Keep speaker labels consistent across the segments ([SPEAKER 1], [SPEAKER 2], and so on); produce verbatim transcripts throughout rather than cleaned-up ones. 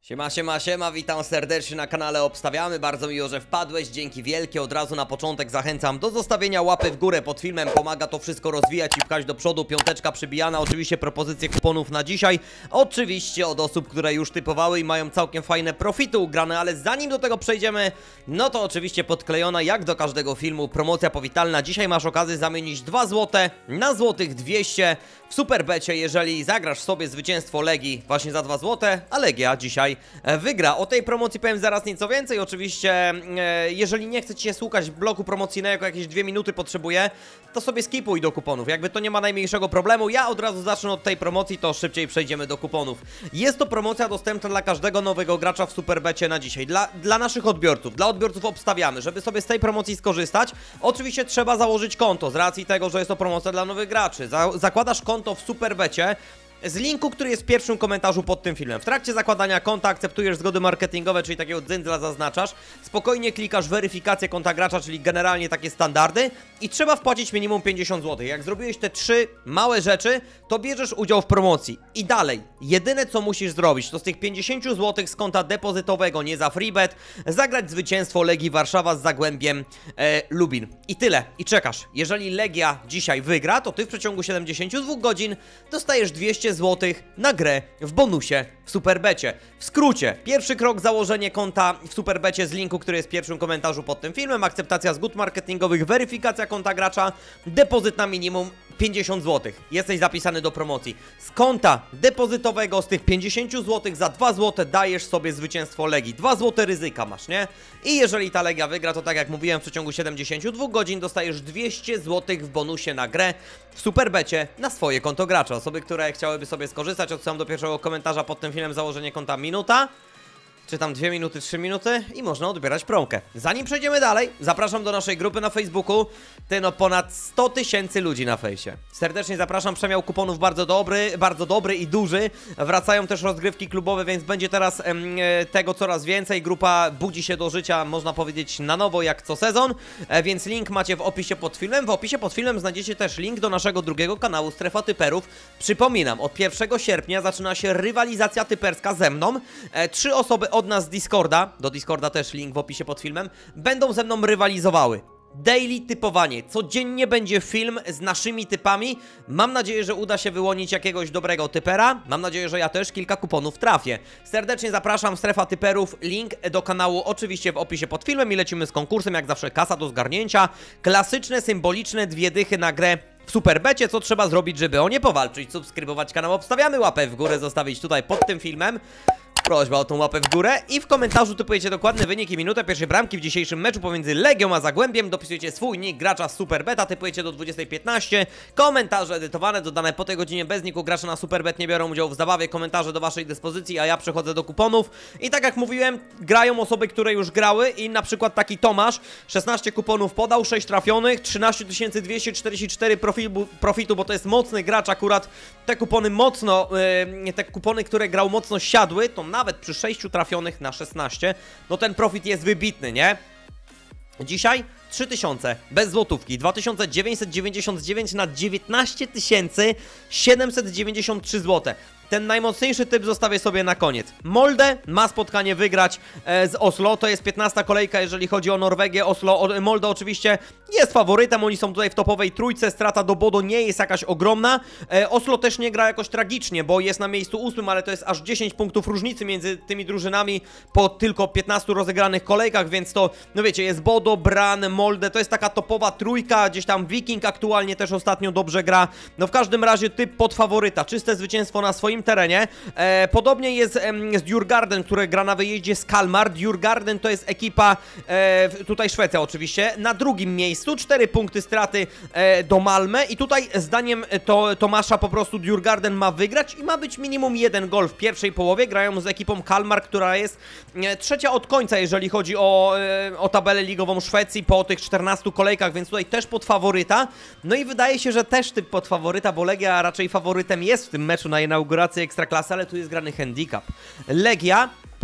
[SPEAKER 1] Siema, siema, siema, witam serdecznie na kanale Obstawiamy, bardzo miło, że wpadłeś, dzięki wielkie. Od razu na początek zachęcam do zostawienia łapy w górę pod filmem, pomaga to wszystko rozwijać i pchać do przodu. Piąteczka przybijana, oczywiście propozycje kuponów na dzisiaj, oczywiście od osób, które już typowały i mają całkiem fajne profity ugrane, ale zanim do tego przejdziemy, no to oczywiście podklejona jak do każdego filmu promocja powitalna. Dzisiaj masz okazję zamienić dwa złote na złotych dwieście w Superbecie, jeżeli zagrasz sobie zwycięstwo Legii właśnie za dwa złote, a Legia dzisiaj wygra. O tej promocji powiem zaraz nieco więcej. Oczywiście, e, jeżeli nie chcecie słuchać bloku promocyjnego, jakieś dwie minuty potrzebuję, to sobie skipuj do kuponów. Jakby to nie ma najmniejszego problemu. Ja od razu zacznę od tej promocji, to szybciej przejdziemy do kuponów. Jest to promocja dostępna dla każdego nowego gracza w Superbecie na dzisiaj. Dla, dla naszych odbiorców, dla odbiorców Obstawiamy. Żeby sobie z tej promocji skorzystać, oczywiście trzeba założyć konto, z racji tego, że jest to promocja dla nowych graczy. Za, zakładasz konto w Superbecie z linku, który jest w pierwszym komentarzu pod tym filmem. W trakcie zakładania konta akceptujesz zgody marketingowe, czyli takiego dzyndzla zaznaczasz. Spokojnie klikasz weryfikację konta gracza, czyli generalnie takie standardy. I trzeba wpłacić minimum pięćdziesiąt złotych. Jak zrobiłeś te trzy małe rzeczy, to bierzesz udział w promocji. I dalej, jedyne co musisz zrobić, to z tych pięćdziesięciu złotych z konta depozytowego, nie za freebet, zagrać zwycięstwo Legii Warszawa z Zagłębiem e, Lubin. I tyle. I czekasz. Jeżeli Legia dzisiaj wygra, to ty w przeciągu siedemdziesięciu dwóch godzin dostajesz dwieście złotych na grę w bonusie w Superbecie. W skrócie, pierwszy krok, założenie konta w Superbecie z linku, który jest w pierwszym komentarzu pod tym filmem, akceptacja zgód marketingowych, weryfikacja konta gracza, depozyt na minimum pięćdziesiąt złotych. Jesteś zapisany do promocji. Z konta depozytowego z tych pięćdziesięciu złotych za dwa złote dajesz sobie zwycięstwo Legii. dwa złote ryzyka masz, nie? I jeżeli ta Legia wygra, to tak jak mówiłem, w przeciągu siedemdziesięciu dwóch godzin dostajesz dwieście złotych w bonusie na grę w Superbecie na swoje konto gracza. Osoby, które chciałyby sobie skorzystać, odsyłam do pierwszego komentarza pod tym filmem założenie konta minuta. Czy tam dwie minuty, trzy minuty i można odbierać promkę. Zanim przejdziemy dalej, zapraszam do naszej grupy na Facebooku. Ty no ponad sto tysięcy ludzi na fejsie. Serdecznie zapraszam, przemiał kuponów bardzo dobry, bardzo dobry i duży. Wracają też rozgrywki klubowe, więc będzie teraz em, tego coraz więcej. Grupa budzi się do życia, można powiedzieć, na nowo jak co sezon. E, więc link macie w opisie pod filmem. W opisie pod filmem znajdziecie też link do naszego drugiego kanału Strefa Typerów. Przypominam, od pierwszego sierpnia zaczyna się rywalizacja typerska ze mną. E, trzy osoby od nas z Discorda, do Discorda też link w opisie pod filmem, będą ze mną rywalizowały. Daily typowanie, codziennie będzie film z naszymi typami. Mam nadzieję, że uda się wyłonić jakiegoś dobrego typera. Mam nadzieję, że ja też kilka kuponów trafię. Serdecznie zapraszam, Strefa Typerów, link do kanału oczywiście w opisie pod filmem i lecimy z konkursem, jak zawsze kasa do zgarnięcia. Klasyczne, symboliczne dwie dychy na grę w Superbecie. Co trzeba zrobić, żeby o nie powalczyć? Subskrybować kanał Obstawiamy, łapę w górę zostawić tutaj pod tym filmem. Prośba o tą łapę w górę i w komentarzu typujecie dokładny wynik i minutę pierwszej bramki w dzisiejszym meczu pomiędzy Legią a Zagłębiem. Dopisujecie swój nick gracza z Superbeta, typujecie do dwudziestej piętnaście. Komentarze edytowane, dodane po tej godzinie bez niku. Gracze na Superbet nie biorą udziału w zabawie. Komentarze do waszej dyspozycji, a ja przechodzę do kuponów. I tak jak mówiłem, grają osoby, które już grały i na przykład taki Tomasz szesnaście kuponów podał, sześć trafionych, trzynaście tysięcy dwieście czterdzieści cztery profitu, profitu, bo to jest mocny gracz akurat. Te kupony mocno, yy, te kupony, które grał mocno siadły, to nawet przy sześciu trafionych na szesnaście, no ten profit jest wybitny, nie? Dzisiaj trzy tysiące bez złotówki, dwa tysiące dziewięćset dziewięćdziesiąt dziewięć na dziewiętnaście tysięcy siedemset dziewięćdziesiąt trzy złote. Ten najmocniejszy typ zostawię sobie na koniec. Molde ma spotkanie wygrać e, z Oslo. To jest piętnasta kolejka, jeżeli chodzi o Norwegię. Oslo, o, Molde oczywiście jest faworytem. Oni są tutaj w topowej trójce. Strata do Bodo nie jest jakaś ogromna. E, Oslo też nie gra jakoś tragicznie, bo jest na miejscu ósmym, ale to jest aż dziesięć punktów różnicy między tymi drużynami po tylko piętnastu rozegranych kolejkach, więc to, no wiecie, jest Bodo, Bran, Molde. To jest taka topowa trójka. Gdzieś tam Viking aktualnie też ostatnio dobrze gra. No w każdym razie typ pod faworyta. Czyste zwycięstwo na swoim terenie. E, podobnie jest e, z Djurgarden, który gra na wyjeździe z Kalmar. Djurgarden to jest ekipa, e, tutaj Szwecja oczywiście, na drugim miejscu. Cztery punkty straty e, do Malmö i tutaj zdaniem to, Tomasza po prostu Djurgarden ma wygrać i ma być minimum jeden gol w pierwszej połowie. Grają z ekipą Kalmar, która jest e, trzecia od końca, jeżeli chodzi o, e, o tabelę ligową Szwecji po tych czternastu kolejkach, więc tutaj też pod faworyta. No i wydaje się, że też typ pod faworyta, bo Legia raczej faworytem jest w tym meczu na inaugurację Ekstraklasy, ale tu jest grany handicap. Legia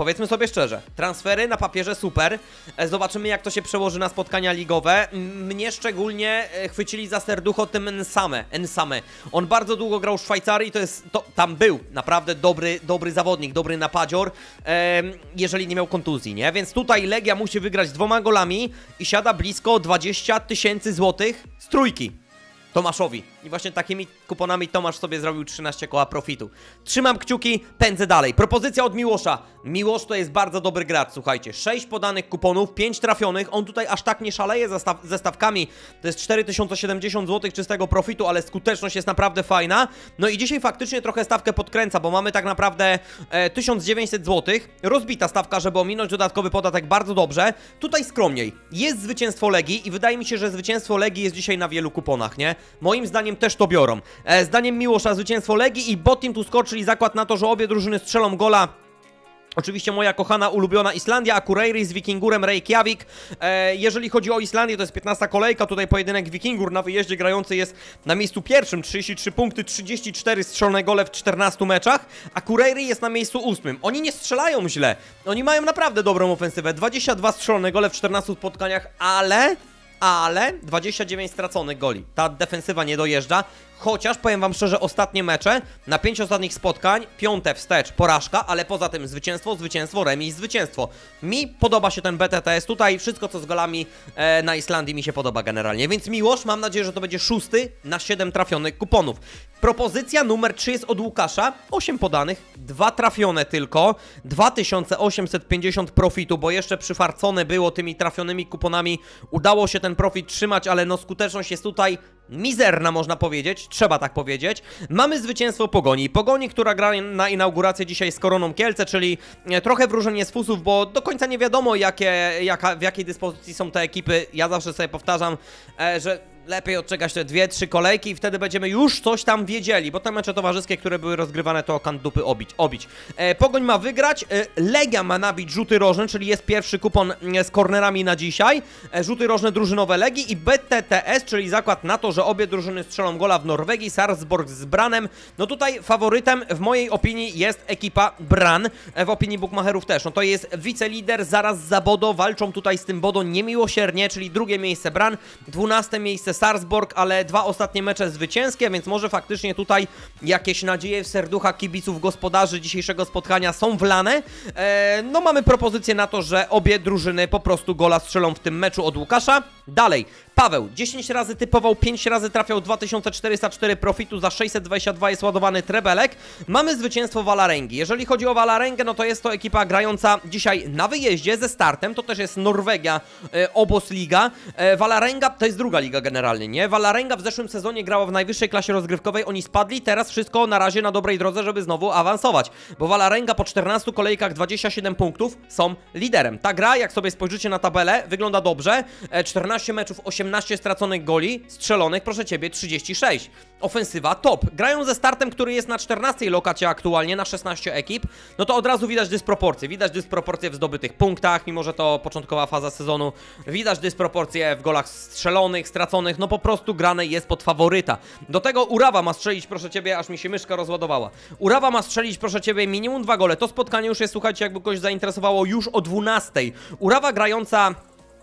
[SPEAKER 1] Powiedzmy sobie szczerze, transfery na papierze super, e, zobaczymy jak to się przełoży na spotkania ligowe. M mnie szczególnie e, chwycili za serducho tym Nsame, Nsame. On bardzo długo grał w Szwajcarii, to jest, to, tam był naprawdę dobry, dobry zawodnik, dobry napadzior, e, jeżeli nie miał kontuzji, nie? Więc tutaj Legia musi wygrać dwoma golami i siada blisko dwadzieścia tysięcy złotych z trójki Tomaszowi. I właśnie takimi kuponami Tomasz sobie zrobił trzynaście koła profitu. Trzymam kciuki, pędzę dalej. Propozycja od Miłosza. Miłosz to jest bardzo dobry gracz, słuchajcie. sześć podanych kuponów, pięć trafionych. On tutaj aż tak nie szaleje ze, staw ze stawkami. To jest cztery tysiące siedemdziesiąt złotych czystego profitu, ale skuteczność jest naprawdę fajna. No i dzisiaj faktycznie trochę stawkę podkręca, bo mamy tak naprawdę e, tysiąc dziewięćset złotych. Rozbita stawka, żeby ominąć dodatkowy podatek, bardzo dobrze. Tutaj skromniej. Jest zwycięstwo Legii i wydaje mi się, że zwycięstwo Legii jest dzisiaj na wielu kuponach, nie? Moim zdaniem też to biorą. E, zdaniem Miłosza zwycięstwo Legii i Botim tu skoczyli zakład na to, że obie drużyny strzelą gola. Oczywiście moja kochana, ulubiona Islandia, Akureyri z Wikingurem Reykjavik. E, jeżeli chodzi o Islandię, to jest piętnasta kolejka, tutaj pojedynek Wikingur na wyjeździe grający jest na miejscu pierwszym, trzydzieści trzy punkty, trzydzieści cztery strzelone gole w czternastu meczach. Akureyri jest na miejscu ósmym. Oni nie strzelają źle, oni mają naprawdę dobrą ofensywę, dwadzieścia dwa strzelone gole w czternastu spotkaniach, ale... ale dwadzieścia dziewięć straconych goli. Ta defensywa nie dojeżdża, chociaż powiem wam szczerze, ostatnie mecze, na pięć ostatnich spotkań, piąte wstecz, porażka, ale poza tym zwycięstwo, zwycięstwo, remis, zwycięstwo. Mi podoba się ten B T T S tutaj, wszystko co z golami e, na Islandii mi się podoba generalnie, więc Miłosz, mam nadzieję, że to będzie szósty na siedem trafionych kuponów. Propozycja numer trzy jest od Łukasza, osiem podanych, dwa trafione tylko, dwa tysiące osiemset pięćdziesiąt profitu, bo jeszcze przyfarcone było tymi trafionymi kuponami, udało się ten profit trzymać, ale no skuteczność jest tutaj mizerna, można powiedzieć, trzeba tak powiedzieć. Mamy zwycięstwo Pogoni. Pogoni, która gra na inaugurację dzisiaj z Koroną Kielce, czyli trochę wróżenie z fusów, bo do końca nie wiadomo, jakie, jaka, w jakiej dyspozycji są te ekipy. Ja zawsze sobie powtarzam, e, że lepiej odczekać te dwie, trzy kolejki i wtedy będziemy już coś tam wiedzieli, bo te mecze towarzyskie, które były rozgrywane, to kant dupy obić. obić. E, Pogoń ma wygrać, e, Legia ma nabić rzuty rożne, czyli jest pierwszy kupon e, z kornerami na dzisiaj. E, rzuty rożne drużynowe Legii i B T T S, czyli zakład na to, że obie drużyny strzelą gola w Norwegii, Sarpsborg z Branem. No tutaj faworytem w mojej opinii jest ekipa Bran, e, w opinii bookmacherów też. No to jest wicelider zaraz za Bodo, walczą tutaj z tym Bodo niemiłosiernie, czyli drugie miejsce Bran, dwunaste miejsce Sarpsborg, ale dwa ostatnie mecze zwycięskie, więc może faktycznie tutaj jakieś nadzieje w serduchach kibiców gospodarzy dzisiejszego spotkania są wlane. Eee, no mamy propozycję na to, że obie drużyny po prostu gola strzelą w tym meczu od Łukasza. Dalej, Paweł dziesięć razy typował, pięć razy trafiał, dwa tysiące czterysta cztery profitu, za sześćset dwadzieścia dwa jest ładowany trebelek. Mamy zwycięstwo Walaręgi. Jeżeli chodzi o Walaręgę, no to jest to ekipa grająca dzisiaj na wyjeździe ze startem, to też jest Norwegia, e, Obos Liga. E, Walaręga to jest druga liga generalnie, nie? Walaręga w zeszłym sezonie grała w najwyższej klasie rozgrywkowej, oni spadli, teraz wszystko na razie na dobrej drodze, żeby znowu awansować, bo Walaręga po czternastu kolejkach dwadzieścia siedem punktów są liderem. Ta gra, jak sobie spojrzycie na tabelę, wygląda dobrze, e, czternaście meczów, osiemnaście straconych goli, strzelonych, proszę ciebie, trzydzieści sześć. Ofensywa top. Grają ze startem, który jest na czternastej lokacie aktualnie, na szesnaście ekip, no to od razu widać dysproporcje. Widać dysproporcje w zdobytych punktach, mimo że to początkowa faza sezonu. Widać dysproporcje w golach strzelonych, straconych, no po prostu grane jest pod faworyta. Do tego Urawa ma strzelić, proszę ciebie, aż mi się myszka rozładowała. Urawa ma strzelić, proszę ciebie, minimum dwa gole. To spotkanie już jest, słuchajcie, jakby kogoś zainteresowało, już o dwunastej. Urawa grająca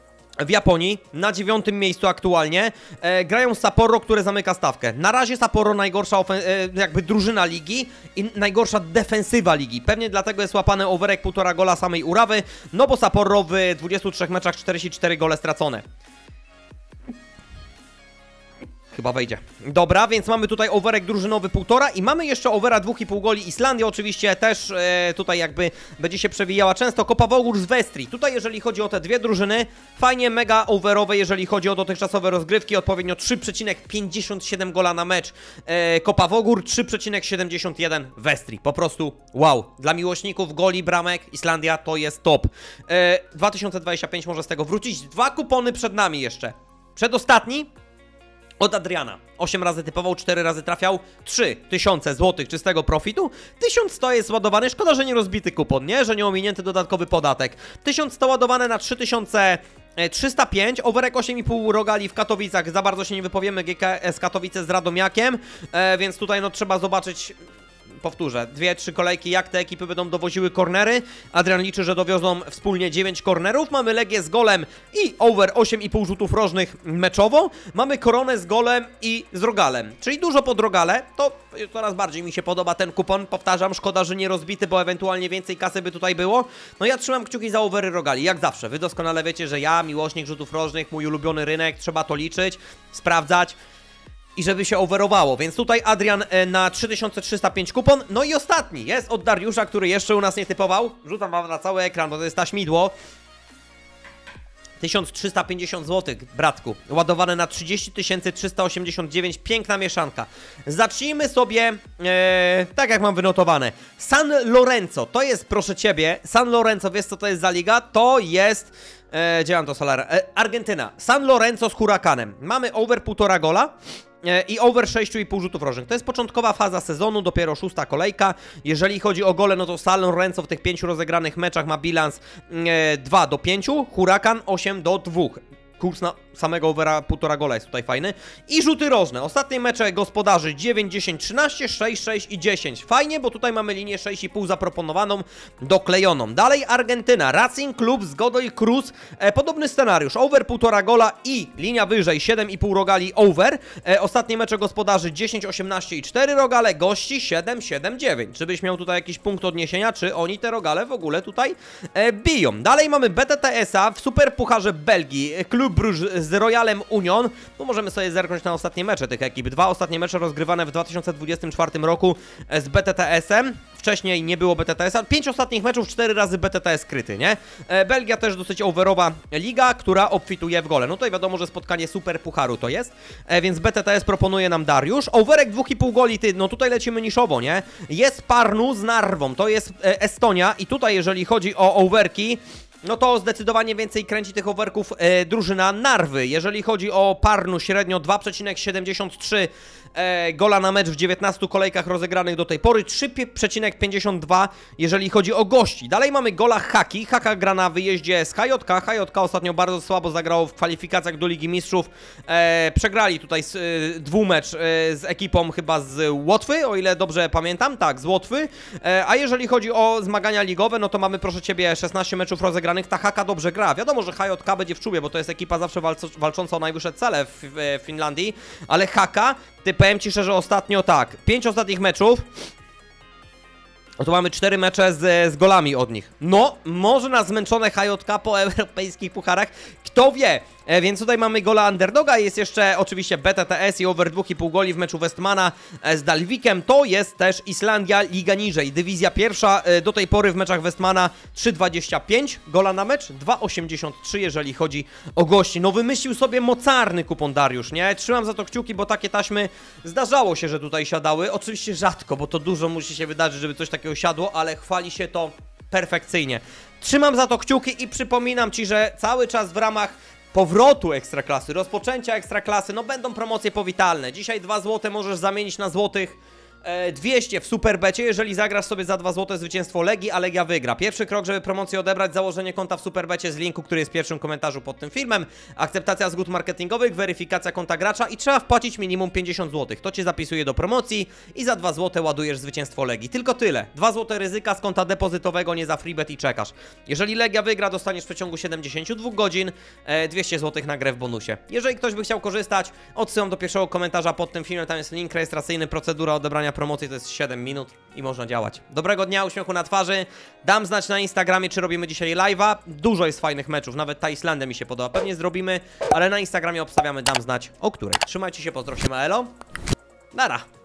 [SPEAKER 1] w Japonii, na dziewiątym miejscu aktualnie, e, grają Sapporo, które zamyka stawkę. Na razie Sapporo najgorsza e, jakby drużyna ligi i najgorsza defensywa ligi. Pewnie dlatego jest łapany overek półtora gola samej Urawy, no bo Sapporo w dwudziestu trzech meczach czterdzieści cztery gole stracone. Chyba wejdzie. Dobra, więc mamy tutaj overek drużynowy półtora i mamy jeszcze overa dwóch i pół goli. Islandia oczywiście też e, tutaj jakby będzie się przewijała często. Kopavogur z Westri. Tutaj jeżeli chodzi o te dwie drużyny, fajnie mega overowe, jeżeli chodzi o dotychczasowe rozgrywki. Odpowiednio trzy przecinek pięćdziesiąt siedem gola na mecz e, Kopavogur, trzy przecinek siedemdziesiąt jeden Westri. Po prostu wow. Dla miłośników goli, bramek, Islandia to jest top. E, dwa tysiące dwadzieścia pięć może z tego wrócić. Dwa kupony przed nami jeszcze. Przedostatni od Adriana. osiem razy typował, cztery razy trafiał, trzy tysiące złotych czystego profitu. tysiąc sto jest ładowany, szkoda, że nie rozbity kupon, nie? Że nie ominięty dodatkowy podatek. tysiąc sto ładowane na trzy tysiące trzysta pięć, overek osiem i pół rogali w Katowicach, za bardzo się nie wypowiemy, G K S Katowice z Radomiakiem, e, więc tutaj no trzeba zobaczyć powtórzę, dwie, trzy kolejki, jak te ekipy będą dowoziły kornery. Adrian liczy, że dowiozą wspólnie dziewięć kornerów. Mamy Legię z golem i over osiem i pół rzutów rożnych meczowo. Mamy Koronę z golem i z rogalem, czyli dużo pod rogale. To coraz bardziej mi się podoba ten kupon. Powtarzam, szkoda, że nie rozbity, bo ewentualnie więcej kasy by tutaj było. No ja trzymam kciuki za overy rogali, jak zawsze. Wy doskonale wiecie, że ja, miłośnik rzutów rożnych, mój ulubiony rynek, trzeba to liczyć, sprawdzać i żeby się overowało, więc tutaj Adrian na trzy tysiące trzysta pięć kupon. No i ostatni jest od Dariusza, który jeszcze u nas nie typował. Rzucam wam na cały ekran, bo to jest taśmidło. tysiąc trzysta pięćdziesiąt złotych, bratku, ładowane na trzydzieści tysięcy trzysta osiemdziesiąt dziewięć, piękna mieszanka. Zacznijmy sobie, e, tak jak mam wynotowane, San Lorenzo, to jest, proszę ciebie, San Lorenzo, wiesz co to jest za liga? To jest, e, gdzie mam to Solara? E, Argentyna, San Lorenzo z Hurakanem. Mamy over półtora gola i over sześć i pół rzutów rożnych. To jest początkowa faza sezonu, dopiero szósta kolejka. Jeżeli chodzi o gole, no to San Lorenzo w tych pięciu rozegranych meczach ma bilans e, dwa do pięciu, Hurakan osiem do dwóch. Kurs na samego overa półtora gola jest tutaj fajny. I rzuty rożne. Ostatnie mecze gospodarzy dziewięć, dziesięć, trzynaście, sześć, sześć i dziesięć. Fajnie, bo tutaj mamy linię sześć i pół zaproponowaną, doklejoną. Dalej Argentyna, Racing Club z Godoy Cruz. E, podobny scenariusz. Over półtora gola i linia wyżej siedem i pół rogali over. E, ostatnie mecze gospodarzy dziesięć, osiemnaście i cztery rogale. Gości siedem, siedem, dziewięć. Czy byś miał tutaj jakiś punkt odniesienia, czy oni te rogale w ogóle tutaj e, biją. Dalej mamy B T T S A w Superpucharze Belgii. Klub Bruges z Royalem Union. No możemy sobie zerknąć na ostatnie mecze tych ekip. Dwa ostatnie mecze rozgrywane w dwa tysiące dwudziestym czwartym roku z B T T S-em. Wcześniej nie było B T T S-a. Pięć ostatnich meczów, cztery razy B T T S kryty, nie? E, Belgia też dosyć overowa liga, która obfituje w gole. No tutaj wiadomo, że spotkanie super pucharu to jest, e, więc B T T S proponuje nam Dariusz. Overek dwa i pół goli, ty, no tutaj lecimy niszowo, nie? Jest Parnu z Narwą, to jest e, Estonia i tutaj jeżeli chodzi o overki, no to zdecydowanie więcej kręci tych overków e, drużyna Narwy. Jeżeli chodzi o Parnu, średnio dwa przecinek siedemdziesiąt trzy e, gola na mecz w dziewiętnastu kolejkach rozegranych do tej pory, trzy przecinek pięćdziesiąt dwa jeżeli chodzi o gości. Dalej mamy gola Haki. Haka gra na wyjeździe z H J K. H J K ostatnio bardzo słabo zagrało w kwalifikacjach do Ligi Mistrzów. E, przegrali tutaj e, dwumecz e, z ekipą chyba z Łotwy, o ile dobrze pamiętam. Tak, z Łotwy. E, a jeżeli chodzi o zmagania ligowe, no to mamy, proszę ciebie, szesnaście meczów rozegranych. Ta Haka dobrze gra. Wiadomo, że H J K będzie w czubie, bo to jest ekipa zawsze walcząca o najwyższe cele w, w, w Finlandii. Ale Haka, ty powiem ci szczerze, ostatnio tak. Pięć ostatnich meczów. No to mamy cztery mecze z, z golami od nich. No, może na zmęczone H J K po europejskich pucharach. Kto wie? E, więc tutaj mamy gola underdoga. Jest jeszcze oczywiście B T T S i over dwa i pół goli w meczu Westmana e, z Dalwikiem. To jest też Islandia, liga niżej. Dywizja pierwsza e, do tej pory w meczach Westmana trzy dwadzieścia pięć gola na mecz, dwa osiemdziesiąt trzy jeżeli chodzi o gości. No wymyślił sobie mocarny kupon Dariusz, nie? Trzymam za to kciuki, bo takie taśmy zdarzało się, że tutaj siadały. Oczywiście rzadko, bo to dużo musi się wydarzyć, żeby coś takiego siadło, ale chwali się to perfekcyjnie. Trzymam za to kciuki i przypominam ci, że cały czas w ramach powrotu Ekstraklasy, rozpoczęcia Ekstraklasy, no będą promocje powitalne. Dzisiaj dwa złote możesz zamienić na złotych e, dwieście w Superbecie, jeżeli zagrasz sobie za dwa złote zwycięstwo Legii, a Legia wygra. Pierwszy krok, żeby promocję odebrać, założenie konta w Superbecie z linku, który jest w pierwszym komentarzu pod tym filmem, akceptacja zgód marketingowych, weryfikacja konta gracza i trzeba wpłacić minimum pięćdziesiąt złotych. To cię zapisuje do promocji i za dwa złote ładujesz zwycięstwo Legii. Tylko tyle. dwa złote ryzyka z konta depozytowego, nie za freebet i czekasz. Jeżeli Legia wygra, dostaniesz w przeciągu siedemdziesięciu dwóch godzin e, dwieście złotych na grę w bonusie. Jeżeli ktoś by chciał korzystać, odsyłam do pierwszego komentarza pod tym filmem, tam jest link rejestracyjny, procedura odebrania promocji, to jest siedem minut i można działać. Dobrego dnia, uśmiechu na twarzy. Dam znać na Instagramie, czy robimy dzisiaj live'a. Dużo jest fajnych meczów, nawet ta Islandia mi się podoba. Pewnie zrobimy, ale na Instagramie obstawiamy, dam znać o której. Trzymajcie się, pozdro się, elo. Nara.